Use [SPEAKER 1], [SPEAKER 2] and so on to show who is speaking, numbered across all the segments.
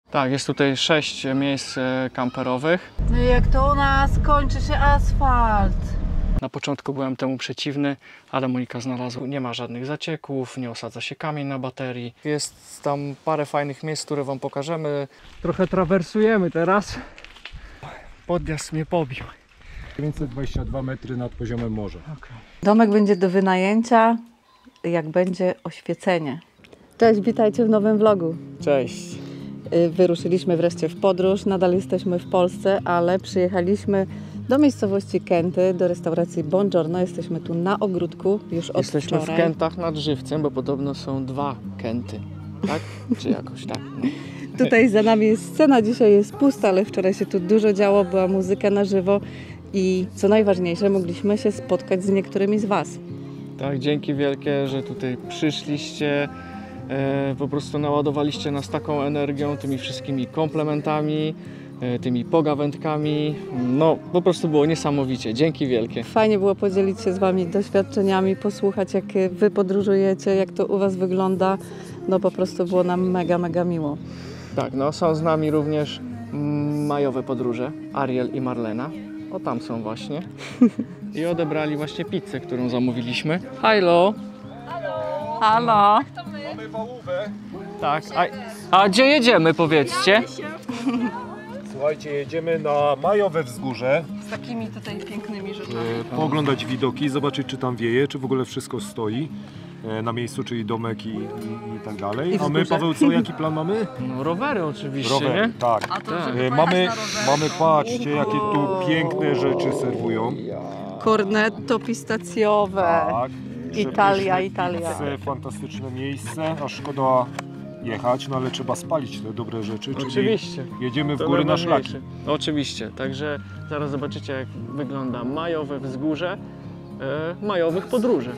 [SPEAKER 1] Tak, jest tutaj 6 miejsc kamperowych.
[SPEAKER 2] No i jak to u nas kończy się asfalt.
[SPEAKER 1] Na początku byłem temu przeciwny, ale Monika znalazła, nie ma żadnych zacieków, nie osadza się kamień na baterii. Jest tam parę fajnych miejsc, które Wam pokażemy. Trochę trawersujemy teraz. Podjazd mnie pobił.
[SPEAKER 3] 922 metry nad poziomem morza.
[SPEAKER 2] Domek będzie do wynajęcia, jak będzie oświecenie. Cześć, witajcie w nowym vlogu.
[SPEAKER 1] Cześć.
[SPEAKER 2] Wyruszyliśmy wreszcie w podróż, nadal jesteśmy w Polsce, ale przyjechaliśmy do miejscowości Kęty, do restauracji Buongiorno. Jesteśmy tu na ogródku już od
[SPEAKER 1] Jesteśmy
[SPEAKER 2] wczoraj.
[SPEAKER 1] w Kętach nad Żywcem, bo podobno są 2 Kęty, tak? Czy jakoś tak? No.
[SPEAKER 2] Tutaj za nami jest scena, dzisiaj jest pusta, ale wczoraj się tu dużo działo, była muzyka na żywo i co najważniejsze, mogliśmy się spotkać z niektórymi z Was.
[SPEAKER 1] Tak, dzięki wielkie, że tutaj przyszliście. Po prostu naładowaliście nas taką energią, tymi wszystkimi komplementami, tymi pogawędkami. No, po prostu było niesamowicie. Dzięki wielkie.
[SPEAKER 2] Fajnie było podzielić się z Wami doświadczeniami, posłuchać jak Wy podróżujecie, jak to u Was wygląda. No po prostu było nam mega miło.
[SPEAKER 1] Tak, no są z nami również majowe podróże, Ariel i Marlena. O, tam są właśnie. I odebrali właśnie pizzę, którą zamówiliśmy. Halo!
[SPEAKER 2] Halo!
[SPEAKER 3] Mamy wałówę.
[SPEAKER 1] Tak, a gdzie jedziemy, powiedzcie?
[SPEAKER 3] Słuchajcie, jedziemy na majowe wzgórze.
[SPEAKER 2] Z takimi tutaj pięknymi rzeczami.
[SPEAKER 3] Pooglądać widoki, zobaczyć czy tam wieje, czy w ogóle wszystko stoi na miejscu, czyli domek i tak dalej.
[SPEAKER 2] I
[SPEAKER 3] A my,
[SPEAKER 2] wzgórze.
[SPEAKER 3] Paweł, co, jaki plan mamy?
[SPEAKER 1] No rowery oczywiście,
[SPEAKER 3] Rower,
[SPEAKER 1] nie?
[SPEAKER 3] tak. Mamy, patrzcie, jakie tu piękne rzeczy serwują.
[SPEAKER 2] Cornetto pistacjowe.
[SPEAKER 3] Tak.
[SPEAKER 2] Italia,
[SPEAKER 3] Przepyszne
[SPEAKER 2] Italia.
[SPEAKER 3] pizze, fantastyczne miejsce, a szkoda jechać, no ale trzeba spalić te dobre rzeczy, czyli
[SPEAKER 1] Oczywiście.
[SPEAKER 3] jedziemy w
[SPEAKER 1] To
[SPEAKER 3] góry na szlaki.
[SPEAKER 1] najważniejsze. Oczywiście, także zaraz zobaczycie, jak wygląda majowe wzgórze majowych podróży.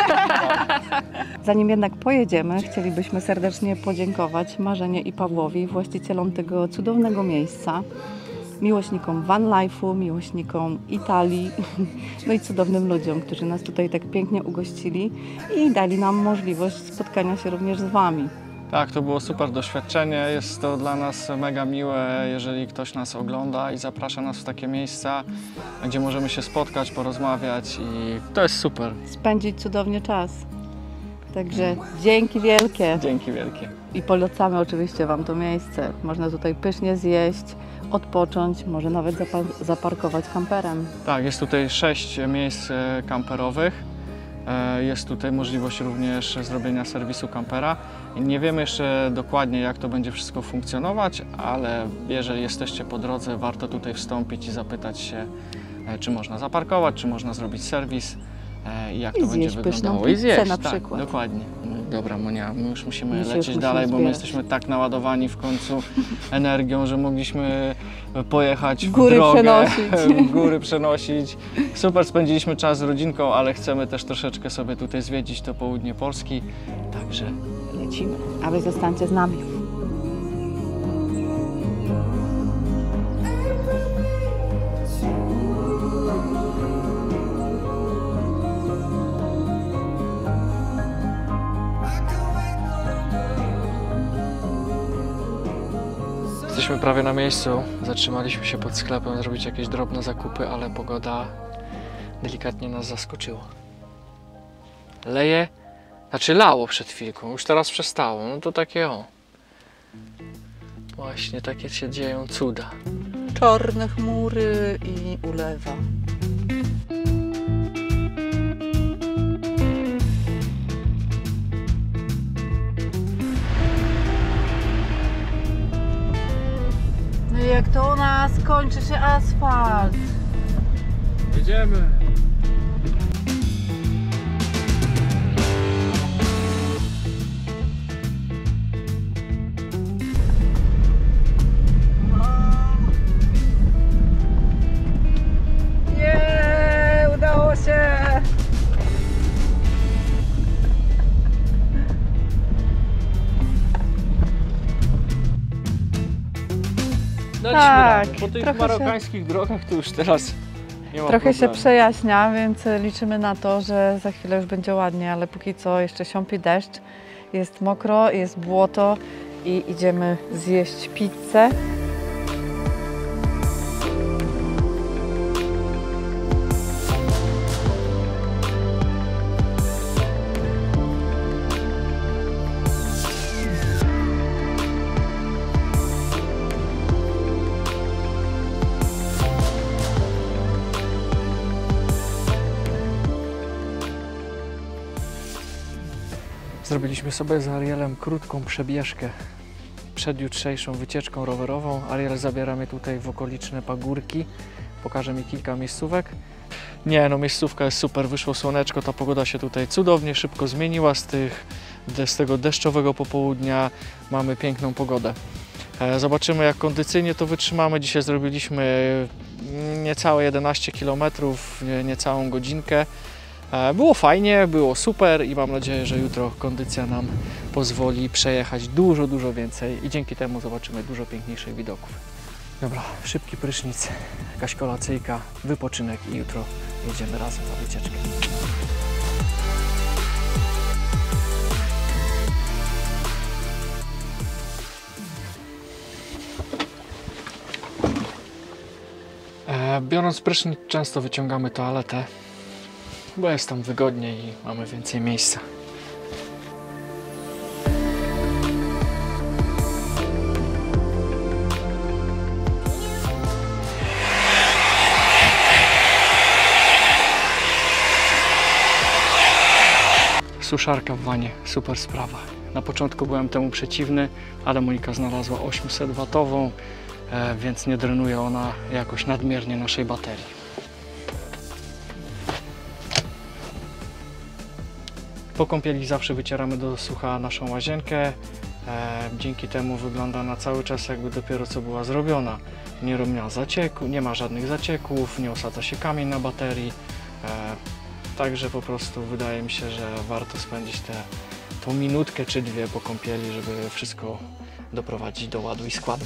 [SPEAKER 2] Zanim jednak pojedziemy, chcielibyśmy serdecznie podziękować Marzenie i Pawłowi, właścicielom tego cudownego miejsca, miłośnikom van life'u, miłośnikom Italii, no i cudownym ludziom, którzy nas tutaj tak pięknie ugościli i dali nam możliwość spotkania się również z Wami.
[SPEAKER 1] Tak, to było super doświadczenie. Jest to dla nas mega miłe, jeżeli ktoś nas ogląda i zaprasza nas w takie miejsca, gdzie możemy się spotkać, porozmawiać i to jest super.
[SPEAKER 2] Spędzić cudownie czas. Także dzięki wielkie
[SPEAKER 1] Dzięki wielkie.
[SPEAKER 2] i polecamy oczywiście Wam to miejsce. Można tutaj pysznie zjeść, odpocząć, może nawet zaparkować kamperem.
[SPEAKER 1] Tak, jest tutaj 6 miejsc kamperowych. Jest tutaj możliwość również zrobienia serwisu kampera. Nie wiemy jeszcze dokładnie, jak to będzie wszystko funkcjonować, ale jeżeli jesteście po drodze, warto tutaj wstąpić i zapytać się, czy można zaparkować, czy można zrobić serwis i jak
[SPEAKER 2] I
[SPEAKER 1] to będzie
[SPEAKER 2] zjeść
[SPEAKER 1] wyglądało.
[SPEAKER 2] pyszną
[SPEAKER 1] I zjeść,
[SPEAKER 2] pizzę na
[SPEAKER 1] tak,
[SPEAKER 2] przykład.
[SPEAKER 1] dokładnie. No, dobra, Monia, my już musimy
[SPEAKER 2] My się już
[SPEAKER 1] lecieć
[SPEAKER 2] musimy
[SPEAKER 1] dalej, bo my
[SPEAKER 2] zbierać.
[SPEAKER 1] jesteśmy tak naładowani w końcu energią, że mogliśmy pojechać w
[SPEAKER 2] Góry
[SPEAKER 1] drogę,
[SPEAKER 2] przenosić.
[SPEAKER 1] w góry przenosić. Super spędziliśmy czas z rodzinką, ale chcemy też troszeczkę sobie tutaj zwiedzić to południe Polski, także
[SPEAKER 2] Lecimy, a Wy zostańcie z nami.
[SPEAKER 1] jesteśmy prawie na miejscu. Zatrzymaliśmy się pod sklepem zrobić jakieś drobne zakupy, ale pogoda delikatnie nas zaskoczyła. Leje, znaczy lało przed chwilką, już teraz przestało, no to takie o. Właśnie takie się dzieją cuda.
[SPEAKER 2] Czarne chmury i ulewa. No i jak to u nas kończy się asfalt.
[SPEAKER 1] Jedziemy!
[SPEAKER 2] Nie, udało się!
[SPEAKER 1] Daliśmy
[SPEAKER 2] Tak,
[SPEAKER 1] radę. Po tych
[SPEAKER 2] trochę
[SPEAKER 1] marokańskich drogach to już teraz nie ma
[SPEAKER 2] Trochę się
[SPEAKER 1] problemu.
[SPEAKER 2] przejaśnia, więc liczymy na to, że za chwilę już będzie ładnie, ale póki co jeszcze siąpi deszcz, jest mokro, jest błoto i idziemy zjeść pizzę.
[SPEAKER 1] Zrobiliśmy sobie z Arielem krótką przebieżkę przed jutrzejszą wycieczką rowerową. Ariel zabiera mnie tutaj w okoliczne pagórki, pokaże mi kilka miejscówek. Nie no, miejscówka jest super, wyszło słoneczko, ta pogoda się tutaj cudownie szybko zmieniła. Z tego deszczowego popołudnia mamy piękną pogodę. Zobaczymy, jak kondycyjnie to wytrzymamy. Dzisiaj zrobiliśmy niecałe 11 km, niecałą godzinkę. Było fajnie, było super i mam nadzieję, że jutro kondycja nam pozwoli przejechać dużo więcej i dzięki temu zobaczymy dużo piękniejszych widoków. Dobra, szybki prysznic, jakaś kolacyjka, wypoczynek i jutro jedziemy razem na wycieczkę. Biorąc prysznic, często wyciągamy toaletę, bo jest tam wygodniej i mamy więcej miejsca. Suszarka w wanie, super sprawa. Na początku byłem temu przeciwny, ale Monika znalazła 800W, więc nie drenuje ona jakoś nadmiernie naszej baterii. Po kąpieli zawsze wycieramy do sucha naszą łazienkę. Dzięki temu wygląda na cały czas, jakby dopiero co była zrobiona. Nie ma zacieku, nie ma żadnych zacieków, nie osadza się kamień na baterii. Także po prostu wydaje mi się, że warto spędzić tą minutkę czy dwie po kąpieli, żeby wszystko doprowadzić do ładu i składu.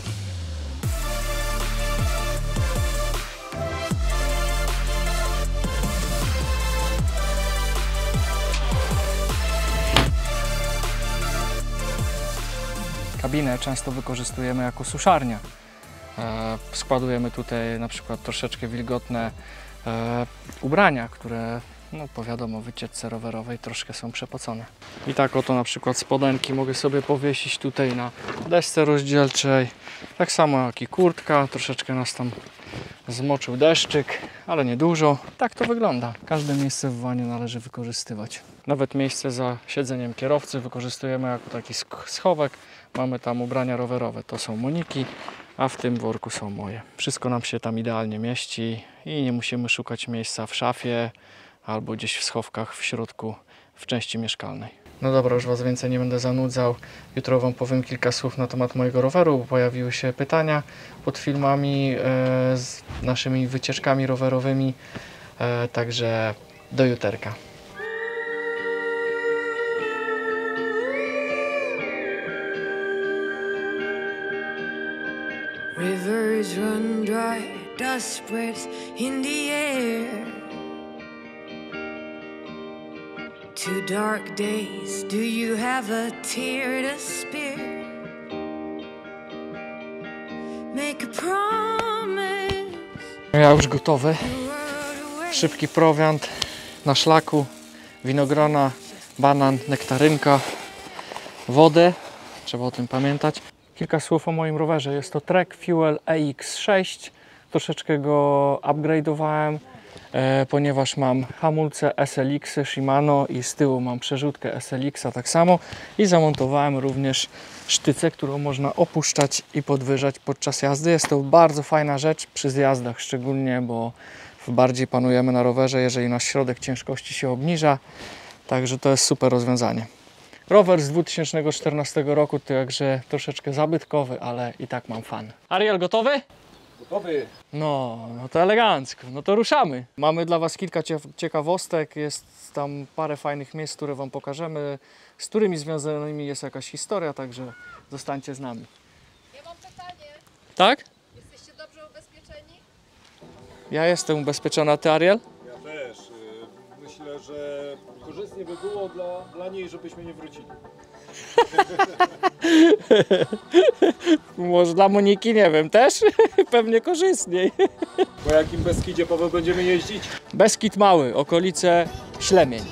[SPEAKER 1] Kabinę często wykorzystujemy jako suszarnię. Składujemy tutaj na przykład troszeczkę wilgotne ubrania, które po wiadomo wycieczce rowerowej troszkę są przepocone. I tak oto na przykład spodenki mogę sobie powiesić tutaj na desce rozdzielczej. Tak samo jak i kurtka, troszeczkę nas tam zmoczył deszczyk, ale nie dużo. Tak to wygląda. Każde miejsce w wanie należy wykorzystywać. Nawet miejsce za siedzeniem kierowcy wykorzystujemy jako taki schowek. Mamy tam ubrania rowerowe, to są Moniki, a w tym worku są moje. Wszystko nam się tam idealnie mieści i nie musimy szukać miejsca w szafie albo gdzieś w schowkach w środku w części mieszkalnej. No dobra, już Was więcej nie będę zanudzał. Jutro Wam powiem kilka słów na temat mojego roweru, bo pojawiły się pytania pod filmami z naszymi wycieczkami rowerowymi, także do juterka.
[SPEAKER 4] Rivers run dry, dust spreads in the air. 2 dark days, do you have a tear to spare? Make a promise.
[SPEAKER 1] Ja już gotowy. Szybki prowiant na szlaku, winogrona, banan, nektarynka, wodę. Trzeba o tym pamiętać. Kilka słów o moim rowerze. Jest to Trek Fuel EX6. Troszeczkę go upgrade'owałem, ponieważ mam hamulce SLX Shimano i z tyłu mam przerzutkę SLX tak samo. I zamontowałem również sztycę, którą można opuszczać i podwyżać podczas jazdy. Jest to bardzo fajna rzecz przy zjazdach szczególnie, bo bardziej panujemy na rowerze, jeżeli nasz środek ciężkości się obniża. Także to jest super rozwiązanie. Rower z 2014 roku, także troszeczkę zabytkowy, ale i tak mam fan. Ariel, gotowy?
[SPEAKER 3] Gotowy.
[SPEAKER 1] No to elegancko, no to ruszamy. Mamy dla Was kilka ciekawostek, jest tam parę fajnych miejsc, które Wam pokażemy, z którymi związanymi jest jakaś historia, także zostańcie z nami.
[SPEAKER 5] Ja mam pytanie.
[SPEAKER 1] Tak?
[SPEAKER 5] Jesteście dobrze ubezpieczeni?
[SPEAKER 1] Ja jestem ubezpieczony, a Ty, Ariel?
[SPEAKER 3] Ja też. Myślę, że korzystnie by było dla niej, żebyśmy nie wrócili.
[SPEAKER 1] Może dla Moniki, nie wiem, też pewnie korzystniej.
[SPEAKER 3] Po jakim Beskidzie, Paweł, będziemy jeździć?
[SPEAKER 1] Beskid Mały, okolice Ślemień.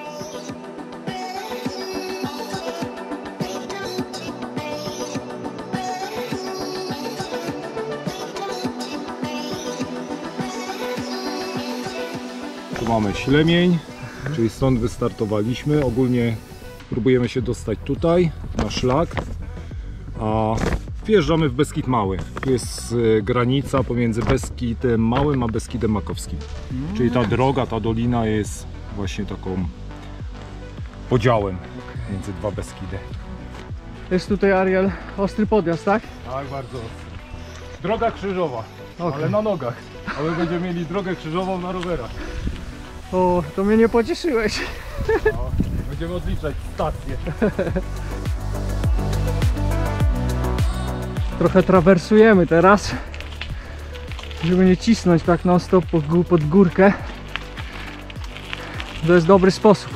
[SPEAKER 3] Tu mamy Ślemień, czyli stąd wystartowaliśmy. Ogólnie próbujemy się dostać tutaj, na szlak, a wjeżdżamy w Beskid Mały. Tu jest granica pomiędzy Beskidem Małym a Beskidem Makowskim. Czyli ta droga, ta dolina jest właśnie taką podziałem między dwa Beskidy.
[SPEAKER 1] Jest tutaj, Ariel, ostry podjazd, tak?
[SPEAKER 3] Tak, bardzo. Droga krzyżowa, ale na nogach. A my będziemy mieli drogę krzyżową na rowerach.
[SPEAKER 1] O, to mnie nie pocieszyłeś.
[SPEAKER 3] No, będziemy odliczać stację.
[SPEAKER 1] Trochę trawersujemy teraz, żeby nie cisnąć tak non stop pod górkę. To jest dobry sposób.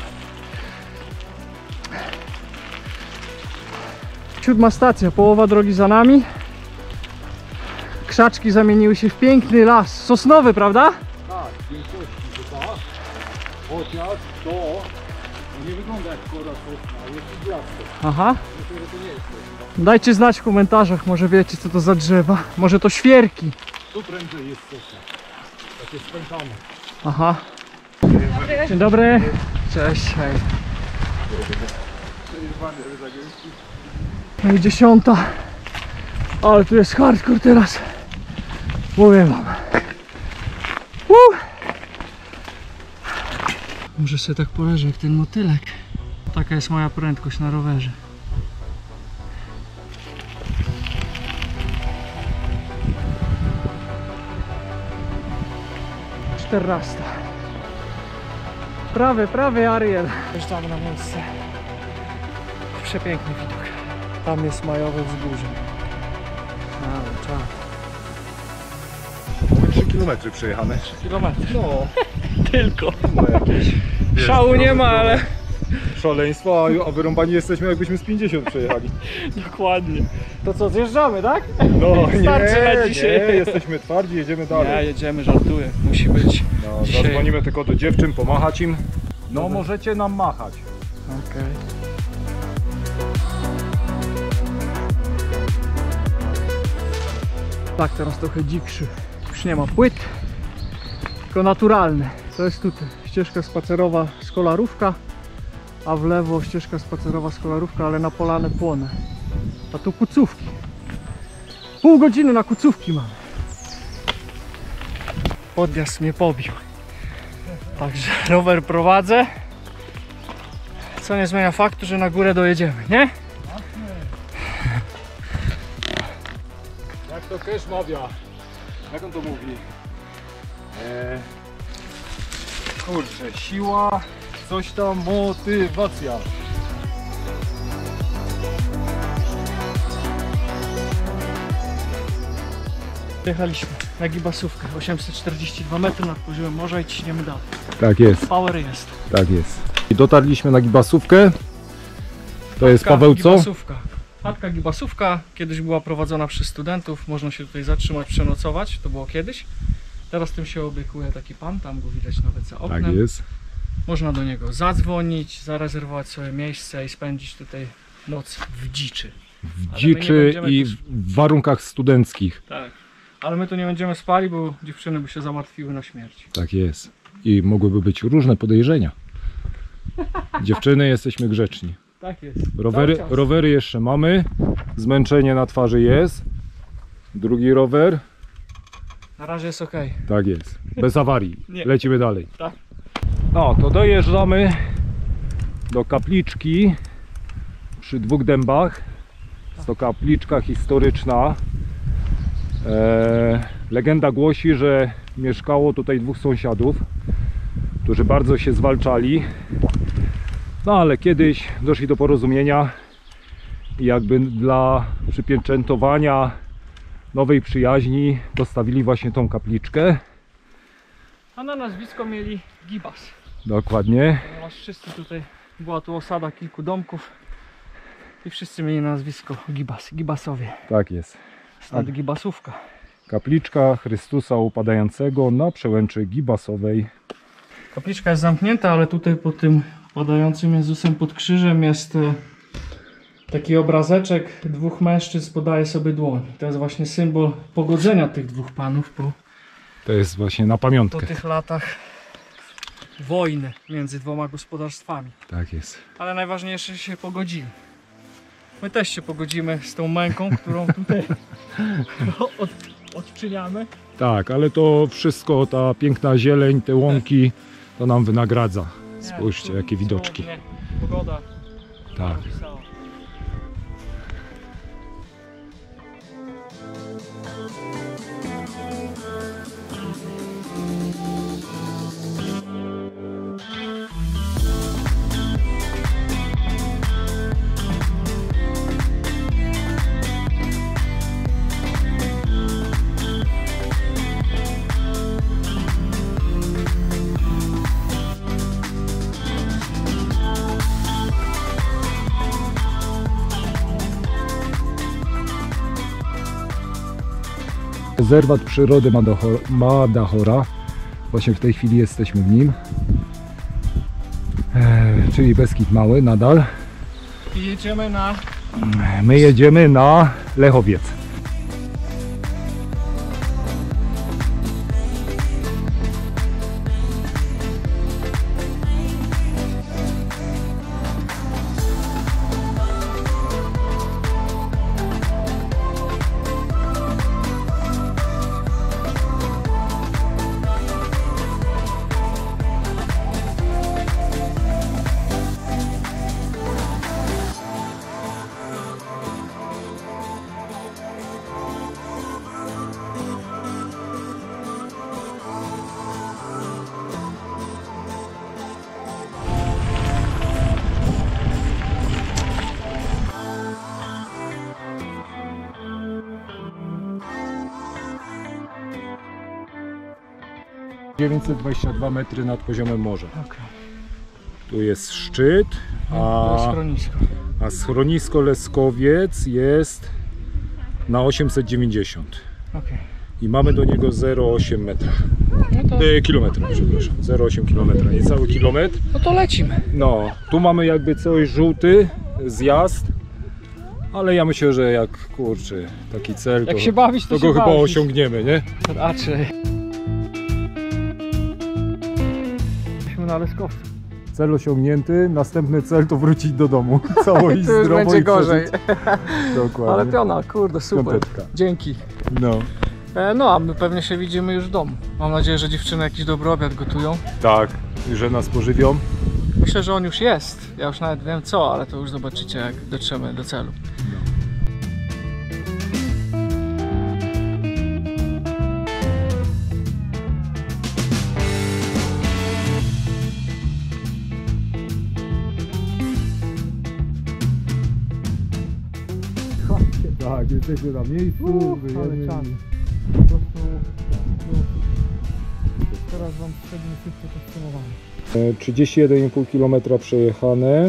[SPEAKER 1] 7. stacja, połowa drogi za nami. Krzaczki zamieniły się w piękny las sosnowy, prawda?
[SPEAKER 3] Tak, w większości chyba. Chociaż to nie wygląda jak kora sosna, ale jest iglaste.
[SPEAKER 1] Aha.
[SPEAKER 3] Myślę, że to nie jest sosna.
[SPEAKER 1] Dajcie znać w komentarzach, może wiecie co to za drzewa. Może to świerki.
[SPEAKER 3] Tu prędzej jest sosna. Takie spętane.
[SPEAKER 1] Aha. Dzień dobry. Cześć, hej. No i 10. Ale tu jest hardcore teraz. Mówię wam. Muszę sobie tak poleżeć jak ten motylek. Taka jest moja prędkość na rowerze. Czternasta. Prawy Ariel. Wjeżdżamy na miejsce. Przepiękny widok. Tam jest majowe wzgórze. Cały czas.
[SPEAKER 3] 3 km przejechane.
[SPEAKER 1] 3 kilometry.
[SPEAKER 3] No,
[SPEAKER 1] Tylko.
[SPEAKER 3] no jakieś.
[SPEAKER 1] Szału nie ma, ale...
[SPEAKER 3] Szaleństwo, a wyrąbani jesteśmy jakbyśmy z 50 przejechali.
[SPEAKER 1] Dokładnie. To co, zjeżdżamy, tak?
[SPEAKER 3] No
[SPEAKER 1] Starczy na dzisiaj.
[SPEAKER 3] nie, jesteśmy twardzi, jedziemy dalej.
[SPEAKER 1] Nie, jedziemy, żartuję. Musi być.
[SPEAKER 3] No,
[SPEAKER 1] dzisiaj.
[SPEAKER 3] zadzwonimy tylko do dziewczyn, pomachać im. No możecie nam machać.
[SPEAKER 1] Okej. Tak, teraz trochę dzikszy. Już nie ma płyt, tylko naturalne. To jest tutaj ścieżka spacerowa z kolarówka, a w lewo ścieżka spacerowa z kolarówka, ale na polane płonę. A tu kucówki. Pół godziny na kucówki mamy. Podjazd mnie pobił. Także rower prowadzę. Co nie zmienia faktu, że na górę dojedziemy, nie?
[SPEAKER 3] Jak to Kesz mawia? Jak on to mówi? Kurczę, siła, coś tam, motywacja.
[SPEAKER 1] Jechaliśmy na Gibasówkę, 842 metry nad poziomem morza i ciśniemy dalej.
[SPEAKER 3] Tak jest,
[SPEAKER 1] Power jest.
[SPEAKER 3] tak jest. I dotarliśmy na Gibasówkę. To jest Paweł co?
[SPEAKER 1] Gibasówka. Chatka Gibasówka kiedyś była prowadzona przez studentów, można się tutaj zatrzymać, przenocować, to było kiedyś. Teraz tym się opiekuje taki pan, tam go widać nawet za oknem.
[SPEAKER 3] Tak jest.
[SPEAKER 1] Można do niego zadzwonić, zarezerwować sobie miejsce i spędzić tutaj noc w dziczy.
[SPEAKER 3] W
[SPEAKER 1] Ale my
[SPEAKER 3] dziczy
[SPEAKER 1] nie będziemy
[SPEAKER 3] i
[SPEAKER 1] też-
[SPEAKER 3] w warunkach studenckich.
[SPEAKER 1] Tak. Ale my tu nie będziemy spali, bo dziewczyny by się zamartwiły na śmierć.
[SPEAKER 3] Tak jest. I mogłyby być różne podejrzenia. Dziewczyny, jesteśmy grzeczni.
[SPEAKER 1] Tak jest.
[SPEAKER 3] Rowery,
[SPEAKER 1] Cały czas.
[SPEAKER 3] rowery jeszcze mamy. Zmęczenie na twarzy jest. Drugi rower.
[SPEAKER 1] Na razie jest ok.
[SPEAKER 3] Tak jest. Bez awarii.
[SPEAKER 1] Nie.
[SPEAKER 3] Lecimy dalej.
[SPEAKER 1] Tak.
[SPEAKER 3] No to dojeżdżamy do kapliczki przy Dwóch Dębach. Jest to kapliczka historyczna. Legenda głosi, że mieszkało tutaj dwóch sąsiadów, którzy bardzo się zwalczali. No ale kiedyś doszli do porozumienia i jakby dla przypieczętowania nowej przyjaźni dostawili właśnie tą kapliczkę.
[SPEAKER 1] A na nazwisko mieli Gibas.
[SPEAKER 3] Dokładnie.
[SPEAKER 1] Ponieważ wszyscy tutaj, była tu osada kilku domków I wszyscy mieli nazwisko Gibas, Gibasowie.
[SPEAKER 3] Tak jest.
[SPEAKER 1] Stąd Gibasówka.
[SPEAKER 3] Kapliczka Chrystusa Upadającego na przełęczy Gibasowej.
[SPEAKER 1] Kapliczka jest zamknięta, ale tutaj pod tym padającym Jezusem pod krzyżem jest taki obrazeczek dwóch mężczyzn, podaje sobie dłoń. To jest właśnie symbol pogodzenia tych dwóch panów
[SPEAKER 3] To jest właśnie na
[SPEAKER 1] po
[SPEAKER 3] pamiątkę.
[SPEAKER 1] tych latach wojny między dwoma gospodarstwami.
[SPEAKER 3] Tak jest.
[SPEAKER 1] Ale najważniejsze, że się pogodzili. My też się pogodzimy z tą męką, którą tutaj odczyniamy.
[SPEAKER 3] Tak, ale to wszystko, ta piękna zieleń, te łąki, to nam wynagradza. Spójrzcie, jakie widoczki.
[SPEAKER 1] Cudownie. Pogoda.
[SPEAKER 3] Tak.
[SPEAKER 1] Wesoła.
[SPEAKER 3] Rezerwat przyrody Madachora. Właśnie w tej chwili jesteśmy w nim. Czyli Beskid Mały nadal.
[SPEAKER 1] I jedziemy na...
[SPEAKER 3] My jedziemy na Lechowiec. - 922 metry nad poziomem morza.
[SPEAKER 1] Okay.
[SPEAKER 3] Tu jest szczyt,
[SPEAKER 1] To jest schronisko.
[SPEAKER 3] a schronisko Leskowiec jest na 890
[SPEAKER 1] Okay.
[SPEAKER 3] i mamy do niego 0,8 metra.
[SPEAKER 1] No to,
[SPEAKER 3] Kilometra, przepraszam. 0,8 kilometra, niecały kilometr.
[SPEAKER 1] no to lecimy.
[SPEAKER 3] No, tu mamy jakby coś żółty zjazd, ale ja myślę, że jak kurczę taki cel,
[SPEAKER 1] Jak
[SPEAKER 3] to,
[SPEAKER 1] się bawić, to
[SPEAKER 3] to
[SPEAKER 1] się
[SPEAKER 3] go chyba
[SPEAKER 1] bawić.
[SPEAKER 3] osiągniemy, nie?
[SPEAKER 1] Raczej. Jesteśmy na Leskowcu.
[SPEAKER 3] Cel osiągnięty, następny cel to wrócić do domu. Cało i
[SPEAKER 1] To już
[SPEAKER 3] zdrowo
[SPEAKER 1] będzie
[SPEAKER 3] i
[SPEAKER 1] gorzej.
[SPEAKER 3] przeżyć. Dokładnie.
[SPEAKER 1] Ale piona, kurde, super.
[SPEAKER 3] Piąteczka.
[SPEAKER 1] Dzięki.
[SPEAKER 3] No.
[SPEAKER 1] No, a my pewnie się widzimy już w domu. Mam nadzieję, że dziewczyny jakiś dobry obiad gotują.
[SPEAKER 3] Tak, i że nas pożywią.
[SPEAKER 1] Myślę, że on już jest. Ja już nawet wiem co, ale to już zobaczycie, jak dotrzemy do celu.
[SPEAKER 3] Tak, jesteśmy na miejscu.
[SPEAKER 1] ale czas. Po prostu... Teraz wam przednie szybko podsumowanie.
[SPEAKER 3] 31,5 km przejechane.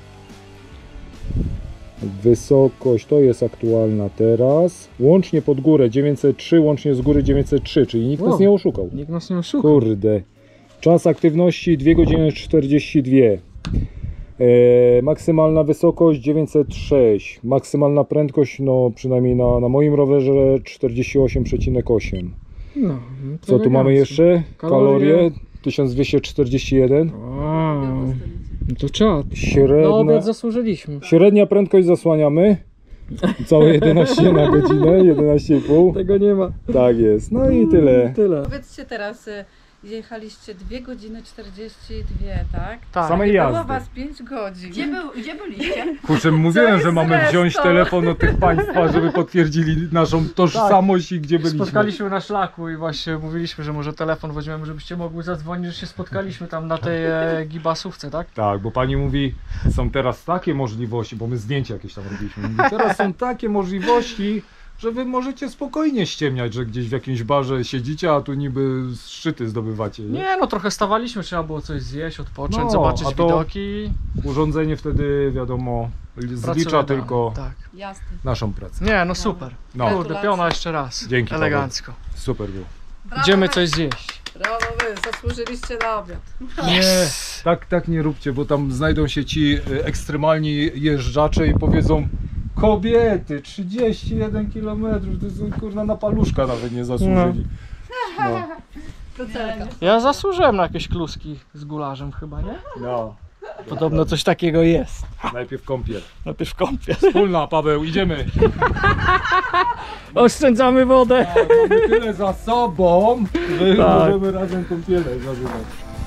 [SPEAKER 3] Wysokość to jest aktualna teraz. Łącznie pod górę 903, łącznie z góry 903, czyli nikt nas nie oszukał.
[SPEAKER 1] Nikt nas nie oszukał.
[SPEAKER 3] Kurde. Czas aktywności 2 godziny 42. Maksymalna wysokość 906. Maksymalna prędkość, no przynajmniej na moim rowerze 48,8.
[SPEAKER 1] No,
[SPEAKER 3] Co tu mamy jeszcze?
[SPEAKER 1] Kalorie.
[SPEAKER 3] Kalorie 1241.
[SPEAKER 1] Wow. No to czad.
[SPEAKER 3] Średnia,
[SPEAKER 1] Na obiad zasłużyliśmy.
[SPEAKER 3] średnia prędkość zasłaniamy. Całe 11 na godzinę, 11,5.
[SPEAKER 1] Tego nie ma.
[SPEAKER 3] Tak jest. No i tyle.
[SPEAKER 1] Tyle.
[SPEAKER 2] Powiedzcie teraz, jechaliście 2 godziny 42, tak?
[SPEAKER 1] Tak.
[SPEAKER 3] Samej
[SPEAKER 2] Było
[SPEAKER 3] jazdy.
[SPEAKER 2] was 5 godzin.
[SPEAKER 5] Gdzie byliście?
[SPEAKER 3] Kurczę, mówiłem,
[SPEAKER 2] jest
[SPEAKER 3] że mamy
[SPEAKER 2] stres,
[SPEAKER 3] wziąć
[SPEAKER 2] to?
[SPEAKER 3] telefon od tych państwa, żeby potwierdzili naszą tożsamość i gdzie byliśmy.
[SPEAKER 1] Spotkaliśmy na szlaku i właśnie mówiliśmy, że może telefon weźmiemy, żebyście mogli zadzwonić, że się spotkaliśmy tam na tej gibasówce, tak?
[SPEAKER 3] Tak, bo pani mówi, są teraz takie możliwości, bo my zdjęcia jakieś tam robiliśmy. Mówi, teraz są takie możliwości, że wy możecie spokojnie ściemniać, że gdzieś w jakimś barze siedzicie, a tu niby szczyty zdobywacie. Nie?
[SPEAKER 1] Nie, no trochę stawaliśmy, trzeba było coś zjeść, odpocząć,
[SPEAKER 3] No,
[SPEAKER 1] zobaczyć
[SPEAKER 3] a to-
[SPEAKER 1] widoki.
[SPEAKER 3] Urządzenie wtedy, wiadomo, zlicza
[SPEAKER 1] Pracować
[SPEAKER 3] tylko
[SPEAKER 1] dalej, Tak.
[SPEAKER 2] Jasne.
[SPEAKER 3] naszą pracę.
[SPEAKER 1] Nie, no super.
[SPEAKER 3] No.
[SPEAKER 1] Kurde, piona jeszcze raz.
[SPEAKER 3] Dzięki, Paweł.
[SPEAKER 1] Elegancko.
[SPEAKER 3] Super było.
[SPEAKER 1] Idziemy coś zjeść.
[SPEAKER 2] Brawo wy, zasłużyliście na obiad.
[SPEAKER 3] Nie, tak nie róbcie, bo tam znajdą się ci ekstremalni jeżdżacze i powiedzą: kobiety, 31 km, to jest kurna na paluszka nawet nie zasłużyli. No.
[SPEAKER 1] Ja zasłużyłem na jakieś kluski z gularzem chyba, nie?
[SPEAKER 3] No.
[SPEAKER 1] Podobno coś takiego jest.
[SPEAKER 3] Najpierw kąpiel.
[SPEAKER 1] Najpierw kąpiel.
[SPEAKER 3] Wspólna, Paweł, idziemy.
[SPEAKER 1] Oszczędzamy wodę.
[SPEAKER 3] Tak, mamy tyle za sobą, że
[SPEAKER 1] Tak.
[SPEAKER 3] możemy razem kąpiele zażywać.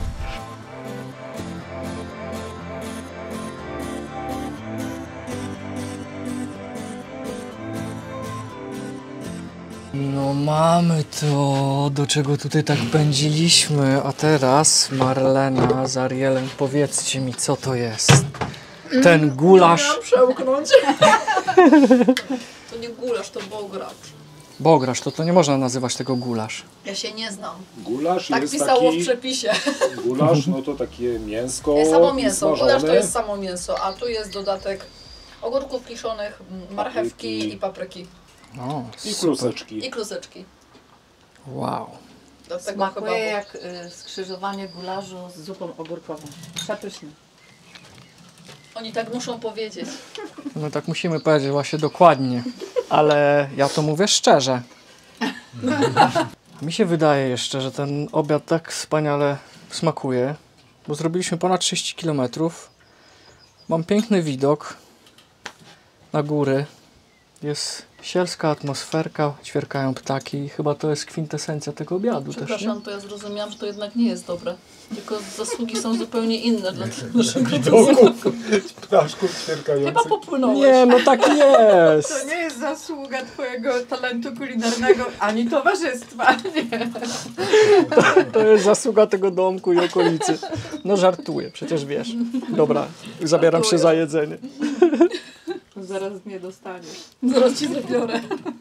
[SPEAKER 1] No mamy to, do czego tutaj tak pędziliśmy, a teraz Marlena z Arielem, powiedzcie mi, co to jest. Ten gulasz.
[SPEAKER 2] Przełknąć. To nie gulasz, to bogracz.
[SPEAKER 1] Bograsz, to nie można nazywać tego gulasz.
[SPEAKER 2] Ja się nie znam.
[SPEAKER 3] Gulasz
[SPEAKER 2] Tak
[SPEAKER 3] jest
[SPEAKER 2] pisało
[SPEAKER 3] taki...
[SPEAKER 2] w przepisie.
[SPEAKER 3] Gulasz, no to takie mięsko
[SPEAKER 2] Samo mięso.
[SPEAKER 3] smażone.
[SPEAKER 2] Gulasz to jest samo mięso, a tu jest dodatek ogórków kiszonych, marchewki
[SPEAKER 3] Papryki.
[SPEAKER 2] i papryki.
[SPEAKER 1] O,
[SPEAKER 3] I kluseczki.
[SPEAKER 2] I kluseczki.
[SPEAKER 1] wow.
[SPEAKER 2] Do tego
[SPEAKER 6] Smakuje
[SPEAKER 2] chyba...
[SPEAKER 6] jak skrzyżowanie gularzu z zupą ogórkową. Przepyszny.
[SPEAKER 2] Oni tak muszą powiedzieć.
[SPEAKER 1] No tak musimy powiedzieć właśnie dokładnie, ale ja to mówię szczerze. Mi się wydaje jeszcze, że ten obiad tak wspaniale smakuje, bo zrobiliśmy ponad 30 km. Mam piękny widok na góry. Jest sielska atmosferka, ćwierkają ptaki. Chyba to jest kwintesencja tego obiadu też, nie?
[SPEAKER 2] Przepraszam, to ja zrozumiałam, że to jednak nie jest dobre. Tylko zasługi są zupełnie inne dla naszego
[SPEAKER 3] Ptaszków ćwierkających.
[SPEAKER 2] Chyba popłynąłeś.
[SPEAKER 1] Nie, no tak jest.
[SPEAKER 6] To nie jest zasługa twojego talentu kulinarnego, ani towarzystwa. Nie.
[SPEAKER 1] To jest zasługa tego domku i okolicy. No żartuję, przecież wiesz. Dobra, zabieram się za jedzenie.
[SPEAKER 6] Zaraz nie dostaniesz.
[SPEAKER 2] Zaraz ci zabiorę.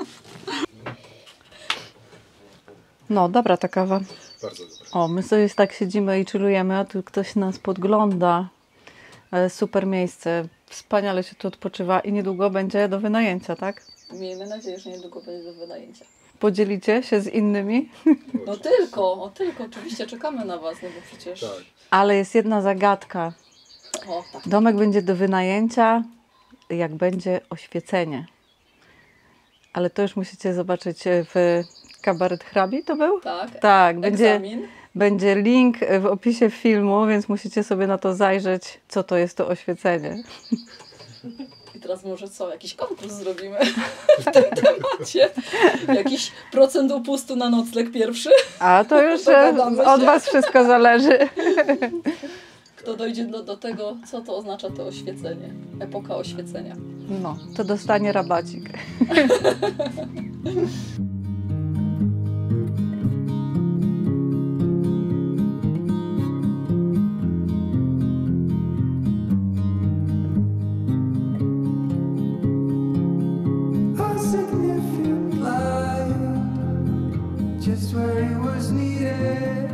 [SPEAKER 2] No, dobra ta kawa.
[SPEAKER 3] Bardzo dobre.
[SPEAKER 2] O, my sobie tak siedzimy i chillujemy, a tu ktoś nas podgląda. Ale super miejsce. Wspaniale się tu odpoczywa i niedługo będzie do wynajęcia, tak?
[SPEAKER 7] Miejmy nadzieję, że niedługo będzie do wynajęcia.
[SPEAKER 2] Podzielicie się z innymi?
[SPEAKER 7] No tylko, oczywiście czekamy na Was, no bo przecież...
[SPEAKER 3] Tak.
[SPEAKER 2] Ale jest jedna zagadka.
[SPEAKER 7] O, tak.
[SPEAKER 2] Domek będzie do wynajęcia, jak będzie oświecenie. Ale to już musicie zobaczyć w Kabaret Hrabi, to był?
[SPEAKER 7] Tak,
[SPEAKER 2] Tak,
[SPEAKER 7] egzamin.
[SPEAKER 2] będzie link w opisie filmu, więc musicie sobie na to zajrzeć, co to jest to oświecenie.
[SPEAKER 7] I teraz może co, jakiś konkurs zrobimy w tym temacie? Jakiś procent upustu na nocleg pierwszy?
[SPEAKER 2] A to już
[SPEAKER 7] Dogadamy
[SPEAKER 2] od
[SPEAKER 7] się.
[SPEAKER 2] Was wszystko zależy.
[SPEAKER 7] Kto dojdzie do tego, co to oznacza to oświecenie? Epoka oświecenia.
[SPEAKER 2] No, to dostanie rabacik.
[SPEAKER 8] A significant light, just where it was needed.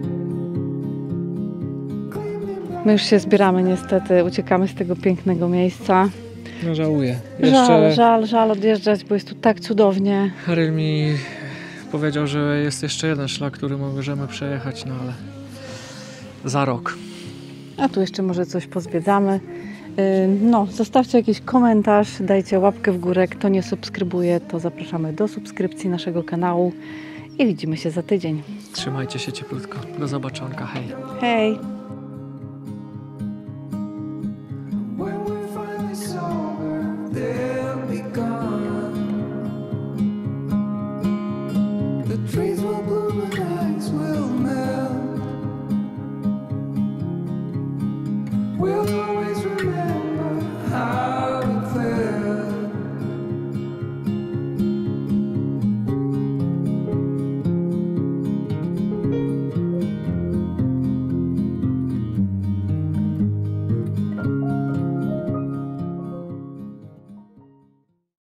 [SPEAKER 2] My już się zbieramy niestety, uciekamy z tego pięknego miejsca.
[SPEAKER 1] No żałuję.
[SPEAKER 2] Żal odjeżdżać, bo jest tu tak cudownie.
[SPEAKER 1] Haryl mi powiedział, że jest jeszcze jeden szlak, który możemy przejechać, no ale za rok.
[SPEAKER 2] A tu jeszcze może coś pozwiedzamy. No, zostawcie jakiś komentarz, dajcie łapkę w górę. Kto nie subskrybuje, to zapraszamy do subskrypcji naszego kanału i widzimy się za tydzień.
[SPEAKER 1] Trzymajcie się cieplutko. Do zobaczonka. Hej.
[SPEAKER 2] Hej!
[SPEAKER 8] When we're finally sober, they'll be gone. The trees will bloom and ice will melt. We'll